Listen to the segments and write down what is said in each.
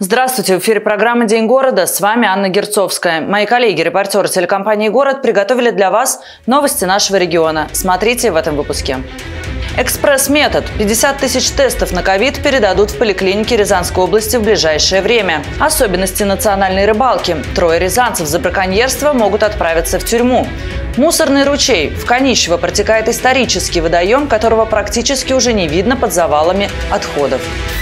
Здравствуйте, в эфире программа «День города». С вами Анна Герцовская. Мои коллеги, репортеры телекомпании «Город» приготовили для вас новости нашего региона. Смотрите в этом выпуске. Экспресс-метод. 50 тысяч тестов на ковид передадут в поликлинике Рязанской области в ближайшее время. Особенности национальной рыбалки. 3 рязанцев за браконьерство могут отправиться в тюрьму. Мусорный ручей. В Канищево протекает исторический водоем, которого практически уже не видно под завалами отходов.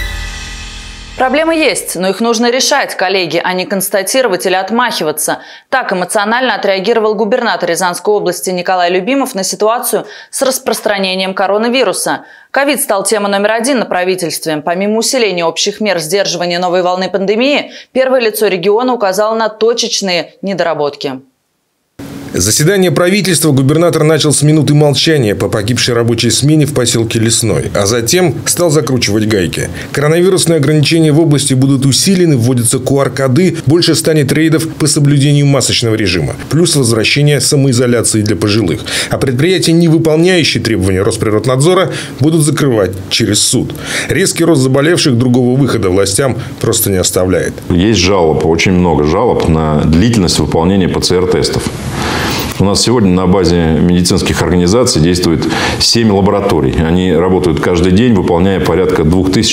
Проблемы есть, но их нужно решать, коллеги, а не констатировать или отмахиваться. Так эмоционально отреагировал губернатор Рязанской области Николай Любимов на ситуацию с распространением коронавируса. Ковид стал темой номер 1 на правительстве. Помимо усиления общих мер сдерживания новой волны пандемии, первое лицо региона указало на точечные недоработки. Заседание правительства губернатор начал с минуты молчания по погибшей рабочей смене в поселке Лесной, а затем стал закручивать гайки. Коронавирусные ограничения в области будут усилены, вводятся QR-коды, больше станет рейдов по соблюдению масочного режима, плюс возвращение самоизоляции для пожилых. А предприятия, не выполняющие требования Росприроднадзора, будут закрывать через суд. Резкий рост заболевших другого выхода властям просто не оставляет. Есть жалоб, очень много жалоб на длительность выполнения ПЦР-тестов. У нас сегодня на базе медицинских организаций действует 7 лабораторий. Они работают каждый день, выполняя порядка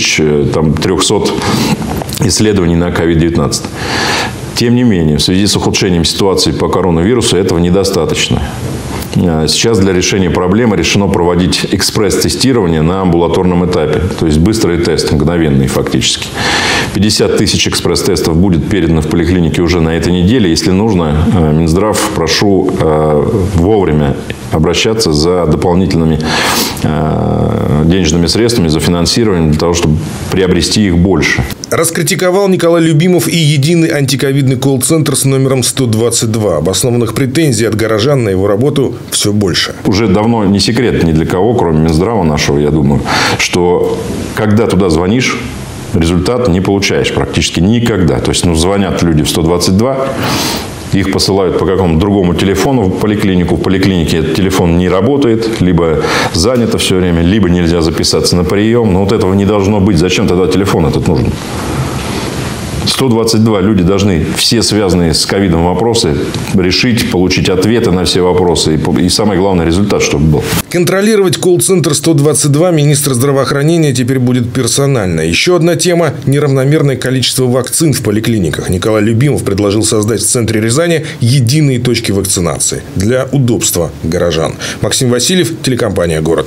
2300 исследований на COVID-19. Тем не менее, в связи с ухудшением ситуации по коронавирусу этого недостаточно. Сейчас для решения проблемы решено проводить экспресс-тестирование на амбулаторном этапе. То есть быстрые тесты, мгновенные фактически. 50 тысяч экспресс-тестов будет передано в поликлинике уже на этой неделе. Если нужно, Минздрав, прошу вовремя обращаться за дополнительными денежными средствами, за финансированием, для того, чтобы приобрести их больше. Раскритиковал Николай Любимов и единый антиковидный колл-центр с номером 122. Обоснованных претензий от горожан на его работу все больше. Уже давно не секрет ни для кого, кроме Минздрава нашего, я думаю, что когда туда звонишь, результат не получаешь практически никогда. То есть, звонят люди в 122, их посылают по какому-то другому телефону в поликлинику. В поликлинике этот телефон не работает, либо занято все время, либо нельзя записаться на прием. Но вот этого не должно быть. Зачем тогда телефон этот нужен? 122 люди должны все связанные с ковидом вопросы решить, получить ответы на все вопросы. И самое главное, результат, чтобы был. Контролировать колл-центр 122 министр здравоохранения теперь будет персонально. Еще одна тема – неравномерное количество вакцин в поликлиниках. Николай Любимов предложил создать в центре Рязани единые точки вакцинации для удобства горожан. Максим Васильев, телекомпания «Город».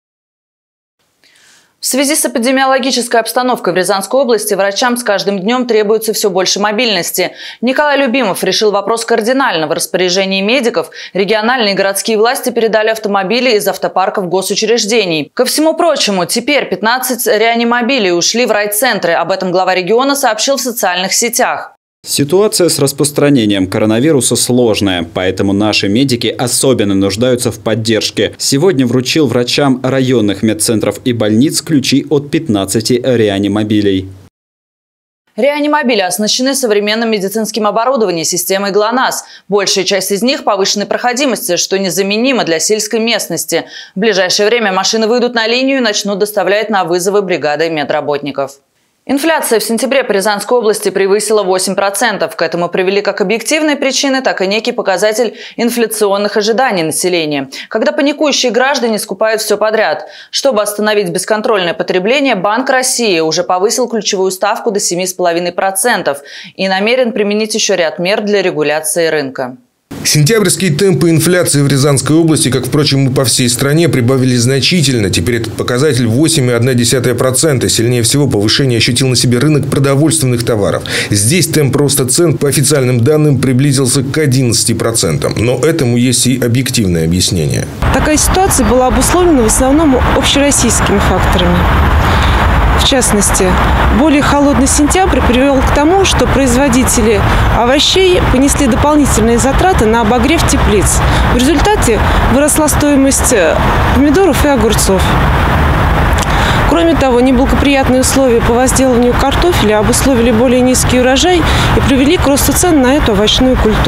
В связи с эпидемиологической обстановкой в Рязанской области врачам с каждым днем требуется все больше мобильности. Николай Любимов решил вопрос кардинально. В распоряжении медиков региональные и городские власти передали автомобили из автопарков госучреждений. Ко всему прочему, теперь 15 реанимобилей ушли в райцентры. Об этом глава региона сообщил в социальных сетях. Ситуация с распространением коронавируса сложная, поэтому наши медики особенно нуждаются в поддержке. Сегодня вручил врачам районных медцентров и больниц ключи от 15 реанимобилей. Реанимобили оснащены современным медицинским оборудованием системой ГЛОНАСС. Большая часть из них повышенной проходимости, что незаменимо для сельской местности. В ближайшее время машины выйдут на линию и начнут доставлять на вызовы бригады медработников. Инфляция в сентябре по Рязанской области превысила 8%. К этому привели как объективные причины, так и некий показатель инфляционных ожиданий населения, когда паникующие граждане скупают все подряд. Чтобы остановить бесконтрольное потребление, Банк России уже повысил ключевую ставку до 7,5% и намерен применить еще ряд мер для регуляции рынка. Сентябрьские темпы инфляции в Рязанской области, как, впрочем, и по всей стране, прибавили значительно. Теперь этот показатель 8,1%. Сильнее всего повышение ощутил на себе рынок продовольственных товаров. Здесь темп роста цен, по официальным данным, приблизился к 11%. Но этому есть и объективное объяснение. Такая ситуация была обусловлена в основном общероссийскими факторами. В частности, более холодный сентябрь привел к тому, что производители овощей понесли дополнительные затраты на обогрев теплиц. В результате выросла стоимость помидоров и огурцов. Кроме того, неблагоприятные условия по возделыванию картофеля обусловили более низкий урожай и привели к росту цен на эту овощную культуру.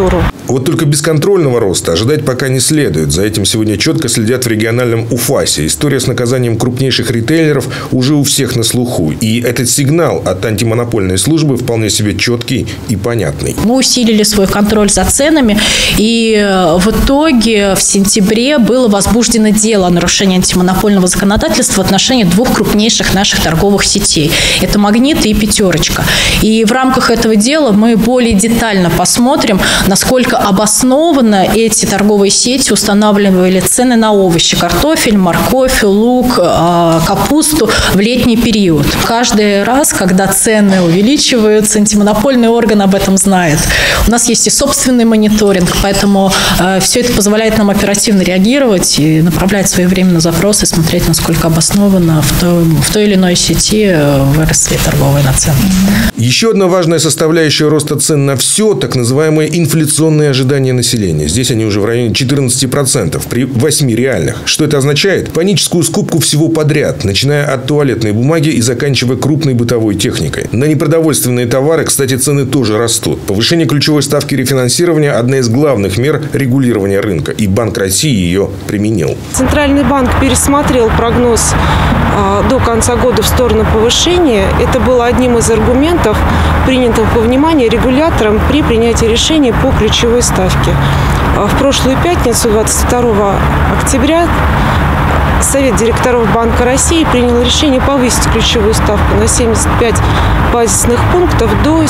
Вот только бесконтрольного роста ожидать пока не следует. За этим сегодня четко следят в региональном УФАСе. История с наказанием крупнейших ритейлеров уже у всех на слуху. И этот сигнал от антимонопольной службы вполне себе четкий и понятный. Мы усилили свой контроль за ценами, и в итоге в сентябре было возбуждено дело о нарушении антимонопольного законодательства в отношении двух крупнейших наших торговых сетей. Это «Магнит» и «Пятерочка». И в рамках этого дела мы более детально посмотрим, насколько обоснованно эти торговые сети устанавливали цены на овощи, картофель, морковь, лук, капусту в летний период. Каждый раз, когда цены увеличиваются, антимонопольный орган об этом знает. У нас есть и собственный мониторинг, поэтому все это позволяет нам оперативно реагировать и направлять своевременно запросы, смотреть, насколько обоснованно в той или иной сети выросли торговые наценки. Еще одна важная составляющая роста цен на все – так называемые инфляционные ожидания населения. Здесь они уже в районе 14% при 8 реальных. Что это означает? Паническую скупку всего подряд, начиная от туалетной бумаги и заканчивая крупной бытовой техникой. На непродовольственные товары, кстати, цены тоже растут. Повышение ключевой ставки рефинансирования – одна из главных мер регулирования рынка. И Банк России ее применил. Центральный банк пересмотрел прогноз до конца года в сторону повышения. Это было одним из аргументов, принятых во внимание регулятором при принятии решения по ключевой ставке. В прошлую пятницу, 22 октября, Совет директоров Банка России принял решение повысить ключевую ставку на 75 базисных пунктов до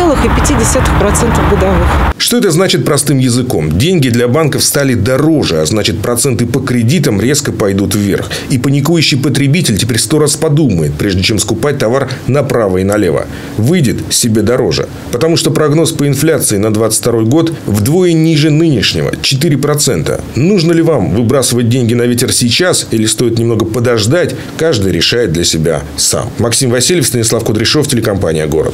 7,5% годовых. Что это значит простым языком? Деньги для банков стали дороже, а значит, проценты по кредитам резко пойдут вверх. И паникующий потребитель теперь 100 раз подумает, прежде чем скупать товар направо и налево. Выйдет себе дороже. Потому что прогноз по инфляции на 2022 год вдвое ниже нынешнего – 4%. Нужно ли вам выбрасывать деньги на ветер сейчас или стоит немного подождать, каждый решает для себя сам. Максим Васильев, Станислав Кудряшов, телекомпания «Город».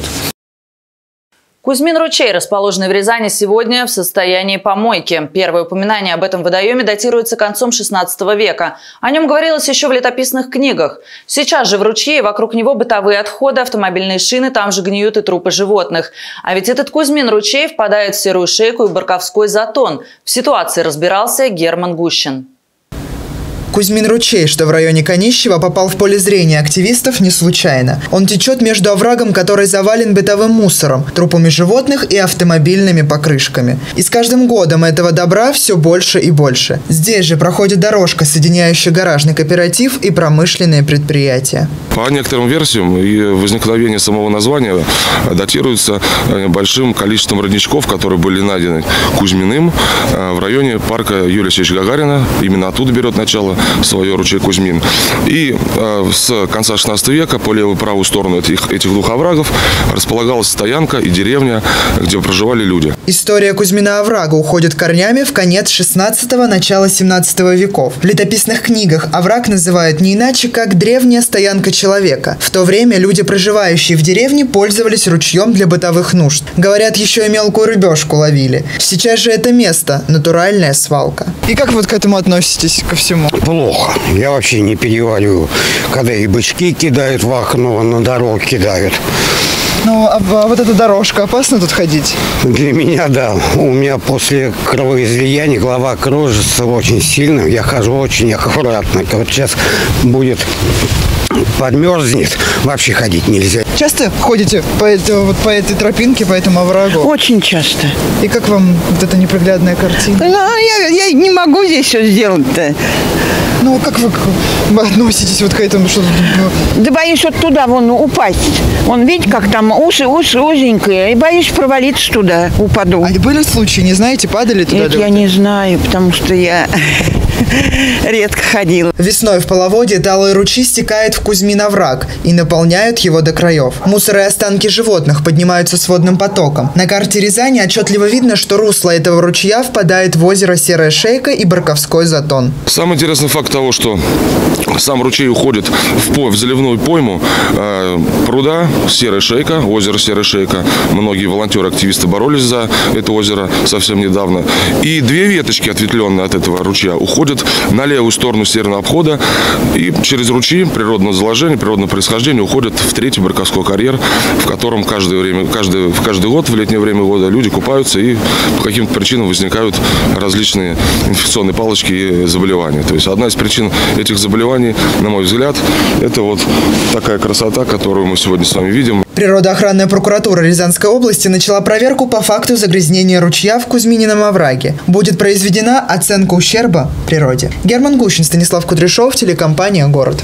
Кузьмин-ручей, расположенный в Рязани, сегодня в состоянии помойки. Первое упоминание об этом водоеме датируется концом XVI века. О нем говорилось еще в летописных книгах. Сейчас же в ручье и вокруг него бытовые отходы, автомобильные шины, там же гниют и трупы животных. А ведь этот Кузьмин-ручей впадает в Серую Шейку и Барковской затон. В ситуации разбирался Герман Гущин. Кузьмин-ручей, что в районе Конищева, попал в поле зрения активистов не случайно. Он течет между оврагом, который завален бытовым мусором, трупами животных и автомобильными покрышками. И с каждым годом этого добра все больше и больше. Здесь же проходит дорожка, соединяющая гаражный кооператив и промышленные предприятия. По некоторым версиям, возникновение самого названия датируется большим количеством родничков, которые были найдены Кузьминым в районе парка Юрия Алексеевича Гагарина. Именно оттуда берет начало свое ручей Кузьмин. И с конца 16 века по левую и правую сторону этих двух оврагов располагалась стоянка и деревня, где проживали люди. История Кузьмина-оврага уходит корнями в конец 16-го, начало 17 веков. В летописных книгах овраг называют не иначе, как древняя стоянка человека. В то время люди, проживающие в деревне, пользовались ручьем для бытовых нужд. Говорят, еще и мелкую рыбешку ловили. Сейчас же это место – натуральная свалка. И как вы к этому относитесь, ко всему? Плохо. Я вообще не перевариваю, когда и бычки кидают в окно, на дорогу кидают. Ну, а вот эта дорожка, опасно тут ходить? Для меня, да. У меня после кровоизлияния голова кружится очень сильно. Я хожу очень аккуратно. Вот сейчас будет подмерзнет, вообще ходить нельзя. Часто ходите по этой тропинке, по этому оврагу? Очень часто. И как вам вот эта неприглядная картина? Ну, я не могу здесь все сделать-то. Ну, как вы относитесь вот к этому? Что... Да боюсь вот туда вон упасть. Вон, видите, как там уши узенькие. И боюсь провалиться туда, упаду. А были случаи, не знаете, падали туда? Нет, я не знаю, потому что я редко ходила. Весной в половодье талый ручей стекает в Кузьмин-овраг и наполняют его до краев. Мусор и останки животных поднимаются с водным потоком. На карте Рязани отчетливо видно, что русло этого ручья впадает в озеро Серая Шейка и Барковской затон. Самый интересный факт того, что сам ручей уходит в заливную пойму пруда Серая Шейка, озеро Серая Шейка. Многие волонтеры, активисты боролись за это озеро совсем недавно. И две веточки, ответвленные от этого ручья, уходят уходят на левую сторону северного обхода и через ручьи природного заложения, природного происхождения уходят в третий Барковской карьер, в котором каждый год, в летнее время года, люди купаются и по каким-то причинам возникают различные инфекционные палочки и заболевания. То есть одна из причин этих заболеваний, на мой взгляд, это вот такая красота, которую мы сегодня с вами видим. Природоохранная прокуратура Рязанской области начала проверку по факту загрязнения ручья в Кузьминином овраге. Будет произведена оценка ущерба природе. Герман Гущин, Станислав Кудряшов, телекомпания «Город».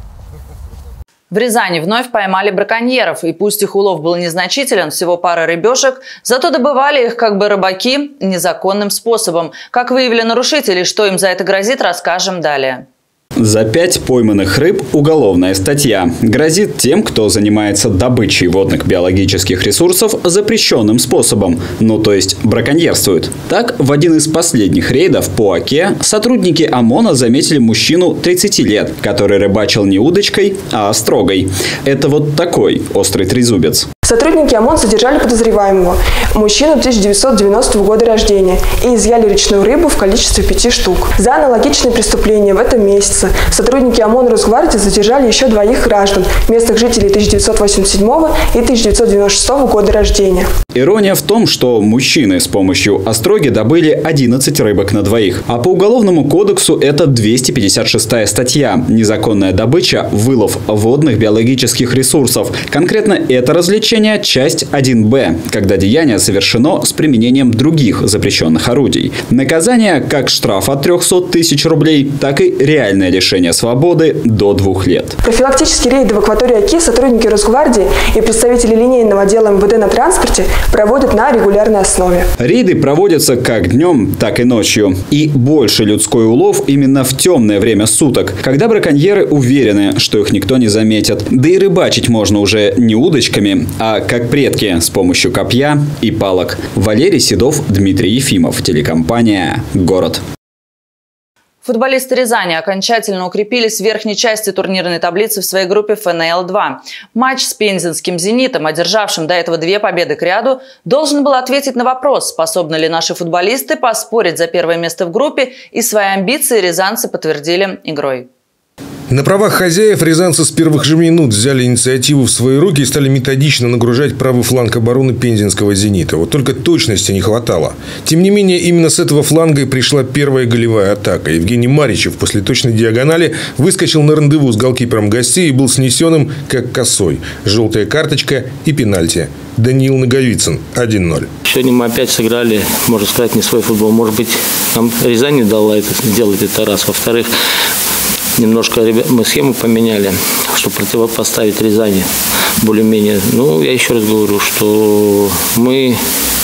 В Рязани вновь поймали браконьеров, и пусть их улов был незначителен, всего пара рыбешек, зато добывали их как бы рыбаки незаконным способом. Как выявили нарушителей, что им за это грозит, расскажем далее. За 5 пойманных рыб уголовная статья. Грозит тем, кто занимается добычей водных биологических ресурсов запрещенным способом, ну то есть браконьерствует. Так, в один из последних рейдов по Оке сотрудники ОМОНа заметили мужчину 30 лет, который рыбачил не удочкой, а острогой. Это вот такой острый трезубец. Сотрудники ОМОН задержали подозреваемого, мужчину 1990 года рождения, и изъяли речную рыбу в количестве 5 штук. За аналогичные преступления в этом месяце сотрудники ОМОН Росгвардии задержали еще 2 граждан, местных жителей 1987 и 1996 года рождения. Ирония в том, что мужчины с помощью остроги добыли 11 рыбок на двоих. А по Уголовному кодексу это 256 статья «Незаконная добыча, вылов водных биологических ресурсов». Конкретно это развлечение часть 1Б, когда деяние совершено с применением других запрещенных орудий. Наказание как штраф от 300 тысяч рублей, так и реальное лишение свободы до 2 лет. Профилактические рейды в акватории Оки сотрудники Росгвардии и представители линейного отдела МВД на транспорте проводят на регулярной основе. Рейды проводятся как днем, так и ночью. И больше людской улов именно в темное время суток, когда браконьеры уверены, что их никто не заметит. Да и рыбачить можно уже не удочками, а как предки, с помощью копья и палок. Валерий Седов, Дмитрий Ефимов, телекомпания «Город». Футболисты Рязани окончательно укрепились в верхней части турнирной таблицы в своей группе ФНЛ-2. Матч с пензенским «Зенитом», одержавшим до этого 2 победы к ряду, должен был ответить на вопрос, способны ли наши футболисты поспорить за первое место в группе, и свои амбиции рязанцы подтвердили игрой. На правах хозяев рязанцы с первых же минут взяли инициативу в свои руки и стали методично нагружать правый фланг обороны пензенского «Зенита». Вот только точности не хватало. Тем не менее, именно с этого фланга и пришла первая голевая атака. Евгений Маричев после точной диагонали выскочил на рандеву с голкипером гостей и был снесенным как косой. Желтая карточка и пенальти. Даниил Наговицын 1-0. Сегодня мы опять сыграли, можно сказать, не свой футбол. Может быть, нам Рязань не дала это сделать, это раз. Во-вторых, немножко мы схему поменяли, чтобы противопоставить Рязани более-менее. Ну, я еще раз говорю, что мы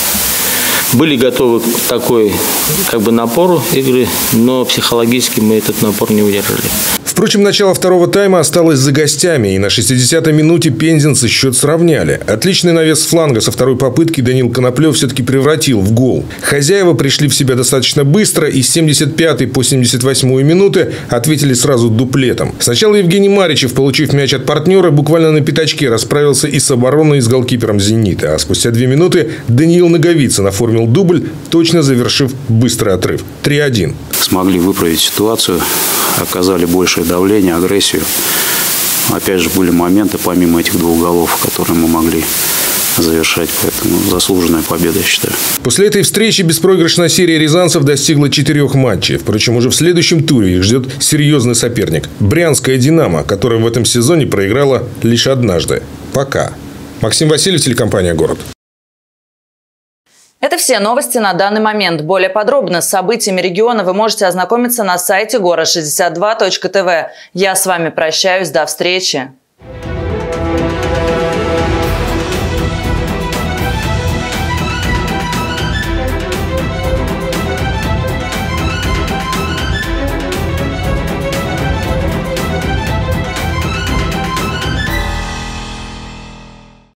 были готовы к такой напору игры, но психологически мы этот напор не удержали. Впрочем, начало второго тайма осталось за гостями, и на 60-й минуте пензенцы счет сравняли. Отличный навес с фланга со второй попытки Данил Коноплев все-таки превратил в гол. Хозяева пришли в себя достаточно быстро, и с 75-й по 78-ю минуты ответили сразу дуплетом. Сначала Евгений Маричев, получив мяч от партнера, буквально на пятачке расправился и с обороной, и с голкипером «Зенита». А спустя 2 минуты Даниил Наговицын оформил дубль, точно завершив быстрый отрыв. 3-1. Смогли выправить ситуацию, оказали большее давление, агрессию. Опять же, были моменты, помимо этих 2 голов, которые мы могли завершать. Поэтому заслуженная победа, я считаю. После этой встречи беспроигрышная серия рязанцев достигла 4 матчей. Впрочем, уже в следующем туре их ждет серьезный соперник – Брянская «Динамо», которая в этом сезоне проиграла лишь однажды. Пока. Максим Васильев, телекомпания «Город». Это все новости на данный момент. Более подробно с событиями региона вы можете ознакомиться на сайте город62.тв. Я с вами прощаюсь. До встречи.